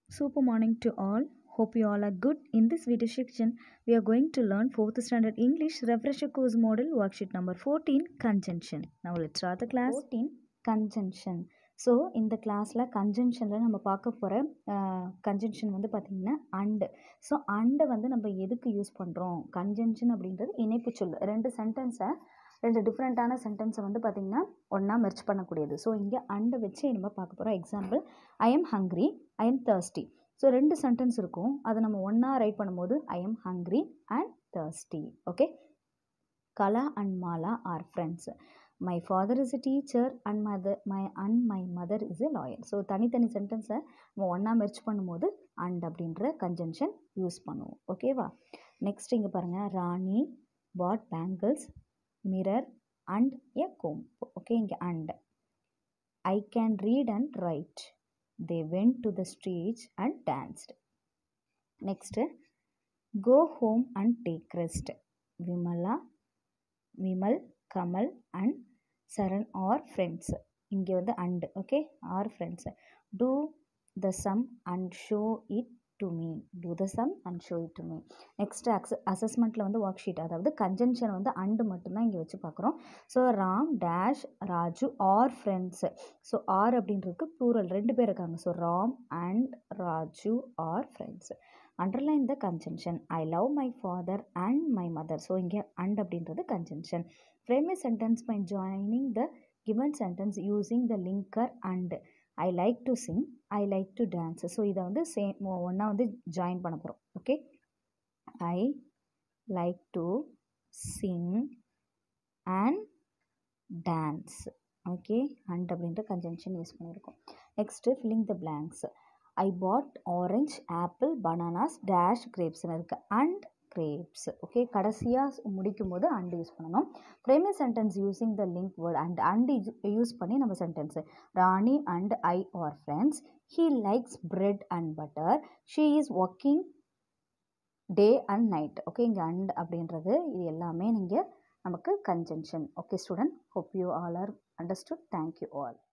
Super morning to all. Hope you all are good. In this video section, we are going to learn 4th standard English refresher course model worksheet number 14 conjunction. Now let's start the class. 14 conjunction. So இந்த கிளாஸில் கன்ஜங்ஷனில் நம்ம பார்க்க போகிற conjunction வந்து பார்த்திங்கன்னா and. So அண்டை வந்து நம்ம எதுக்கு யூஸ் பண்ணுறோம்? கன்ஜங்ஷன் அப்படின்றது இணைப்பு சொல். ரெண்டு டிஃப்ரெண்ட்டான சென்டென்ஸை வந்து பார்த்திங்கன்னா ஒன்றா மெர்ச் பண்ணக்கூடியது. ஸோ இங்கே அண்டை வச்சு நம்ம பார்க்க போகிறோம். Example, I am hungry, I am thirsty. So ரெண்டு சென்டென்ஸ் இருக்கும், அதை நம்ம ஒன்றா ரைட் பண்ணும்போது I am hungry and thirsty. Okay. Kala and Mala are friends. My father is a teacher and my mother is a lawyer. So தனித்தனி சென்டென்ஸை நம்ம ஒன்றா மெர்ச் பண்ணும்போது அண்ட் அப்படின்ற கன்ஜங்ஷன் யூஸ் பண்ணுவோம். ஓகேவா? நெக்ஸ்ட் இங்கே பாருங்கள், Rani bought bangles, mirror and a comb. Okay, இங்கே and. I can read and write. They went to the streets and danced. Next, go home and take rest. Vimal, Kamal and Saran are friends. இங்கே வந்து and. Okay, are friends. Do the sum and show it to me. Do the sum and show it to me. Next அசஸ்மெண்ட்டில் வந்து worksheet, அதாவது conjunction வந்து and மட்டும்தான் இங்கே வச்சு பார்க்குறோம். So Ram dash Raju are friends. So are அப்படின்றதுக்கு plural, ரெண்டு பேர் இருக்காங்க. So Ram and Raju are friends. Underline the conjunction. I love my father and my mother. So இங்கே அண்ட் அப்படின்றது conjunction. Frame a sentence by joining the given sentence using the linker and. I like to sing, I like to dance. So இதை வந்து ஒன்றா வந்து join பண்ண போகிறோம். Okay, I like to sing and dance. Okay, and அப்படின்ற conjunction use பண்ணியிருக்கோம். Next filling the blanks. I bought orange, apple, bananas, dash கிரேப்ஸ்னு இருக்குது. And grapes. ஓகே, கடைசியாக முடிக்கும் போது அண்ட் யூஸ் பண்ணணும். Frame sentence using the link word and use பண்ணி நம்ம sentence. Rani and I are friends. He likes bread and butter. She is working day and night. Okay, இங்கே and அப்படின்றது இது எல்லாமே நீங்கள் நமக்கு conjunction. Okay student, hope you all are understood. Thank you all.